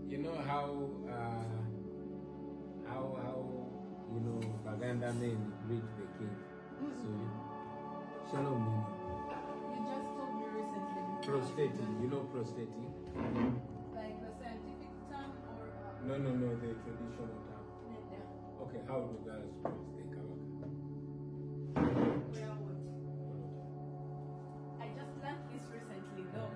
You know how Baganda men greet the king. So shalom meaning. You just told me recently. Prostrating. You know prostrating? Like the scientific term or No, the traditional term. yeah. Okay, how do girls greet the Kabaka? Well, I just learned this recently though.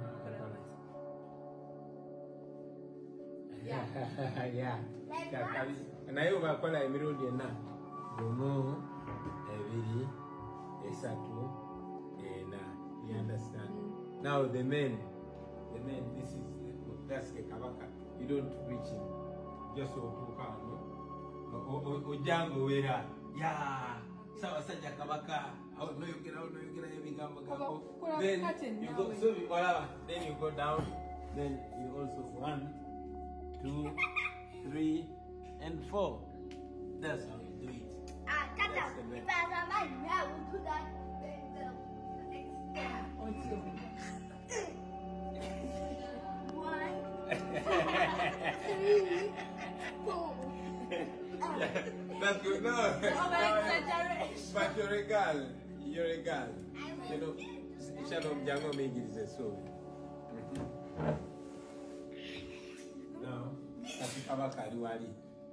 Yeah. Na hiyo bakola emirundi ena. Gumu, ebiri, esatu, ena. You understand? Now the men, that's the Kabaka. You don't reach him. Just otuka, no? Ojango wera. Yeah. Sawa saja Kabaka. No you get ebigambo gako. Then you go then you go down. Then you also 1, 2, 3, and 4. That's how you do it. That's the way. That's good. No. But you're a girl. You're a girl. You know, Shalom Jango make it a soul. No. Kati Kabaka Duali.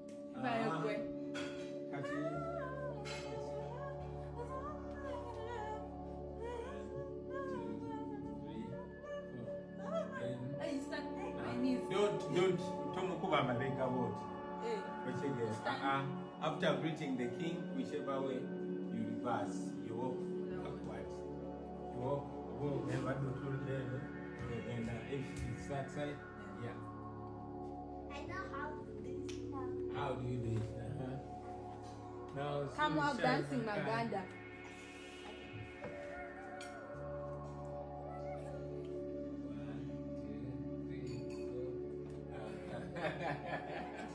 Kati. Don't Tomukuba Malenga word. After greeting the king, whichever way you reverse, you walk backwards. You walk never do to there, and if it's that side, yeah. I know how to do this now. How do you do it? Now, come out dancing, Maganda. 1, 2, 3, 4.